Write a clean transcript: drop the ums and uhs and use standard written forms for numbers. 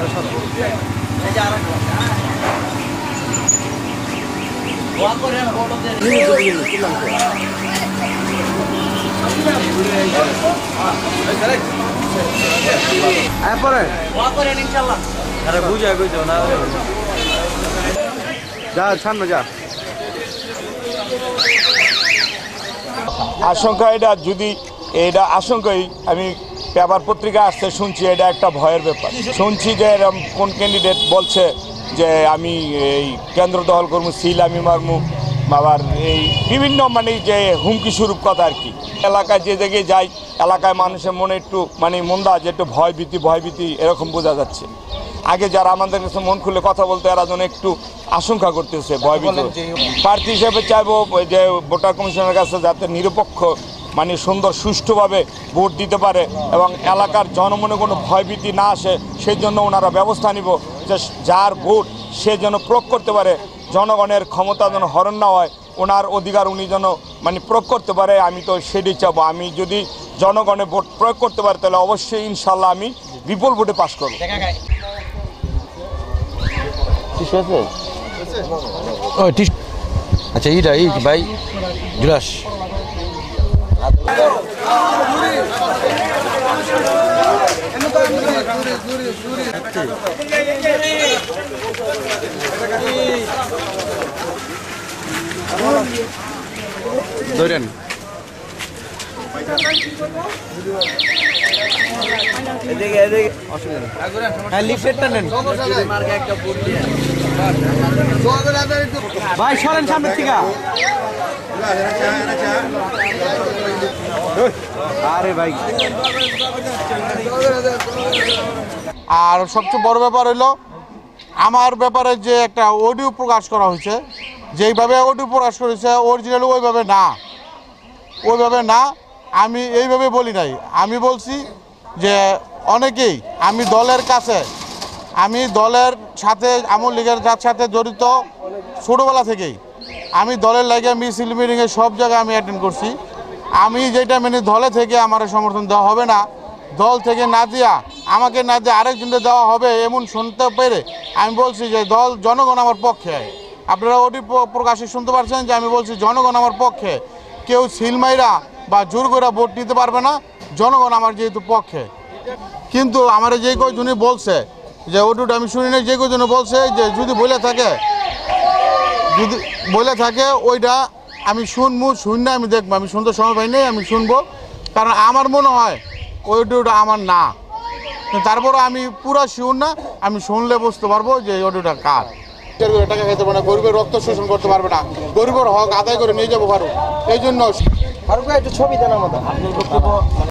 যা সামনে যা। আশঙ্কা এটা যদি এটা আশঙ্কাই আমি পেপার পত্রিকা আসতে শুনছি, এটা একটা ভয়ের ব্যাপার। শুনছি যে এরকম কোন ক্যান্ডিডেট বলছে যে আমি এই কেন্দ্র দখল করবো, সিল আমি মারমু, আবার এই বিভিন্ন মানে যে হুমকি স্বরূপ কথা আর কি। এলাকায় যে জায়গায় যাই, এলাকায় মানুষের মনে একটু মানে মন্দা যে একটু ভয়ভীতি এরকম বোঝা যাচ্ছে। আগে যারা আমাদের কাছে মন খুলে কথা বলতো এরা যেন একটু আশঙ্কা করতেছে, ভয়ভীত। প্রার্থী হিসেবে চাইবো যে ভোটার কমিশনের কাছে যাতে নিরপেক্ষ মানে সুন্দর সুষ্ঠুভাবে ভোট দিতে পারে এবং এলাকার জনমনে কোনো ভয়ভীতি না আসে, সেই জন্য ওনারা ব্যবস্থা নিব যে যার ভোট সে যেন প্রয়োগ করতে পারে, জনগণের ক্ষমতা যেন হরণ না হয়, ওনার অধিকার উনি যেন মানে প্রয়োগ করতে পারে। আমি তো সেটাই চাবো। আমি যদি জনগণের ভোট প্রয়োগ করতে পারে তাহলে অবশ্যই ইনশাল্লাহ আমি বিপুল ভোটে পাস করব। আচ্ছা এইটা এই ভাই জুলাস ধরেন লিফলেটটা নেন ভাই, সরেন সামনের থেকে। আরে ভাই, আর সবচেয়ে বড় ব্যাপার হলো আমার ব্যাপারে যে একটা অডিও প্রকাশ করা হয়েছে, যেইভাবে অডিও প্রকাশ করেছে অরিজিনাল ওইভাবে না। আমি এইভাবে বলি নাই। আমি বলছি যে অনেকেই আমি দলের কাছে, আমি দলের সাথে আওয়ামী লীগের যার সাথে জড়িত ছোটোবেলা থেকেই আমি দলের লাগে মিছিল মিটিংয়ে সব জায়গায় আমি অ্যাটেন্ড করছি। আমি যেটা মানে দলে থেকে আমার সমর্থন দেওয়া হবে না, দল থেকে না দিয়া আমাকে না দিয়ে আরেকজনকে দেওয়া হবে এমন শুনতে পেরে আমি বলছি যে জনগণ আমার পক্ষে। আপনারা ওটি প্রকাশে শুনতে পারছেন যে আমি বলছি জনগণ আমার পক্ষে, কেউ সিলমাইরা বা জোর করে ভোট নিতে পারবে না, জনগণ আমার যেহেতু পক্ষে। কিন্তু আমার যে কয়জনই বলছে যে ওটুটা আমি শুনি না, যে কয়জনে বলছে যে যদি বলে থাকে ওইটা আমি শুনলে আমি দেখবো। আমি শুনতে সময় পাই নাই, আমি শুনবো, কারণ আমার মনে হয় ওইটা আমার না। তারপরে আমি পুরো শিওর না, আমি শুনলে বুঝতে পারবো যে ওইটা কার। টাকা খেতে পারে না, গরিবের রক্ত শোষণ করতে পারবে না, গরিবের হক আদায় করে নিয়ে যাবো ফারুক। এই জন্য ফারুক ভাই একটু ছবি দেন আমাদের।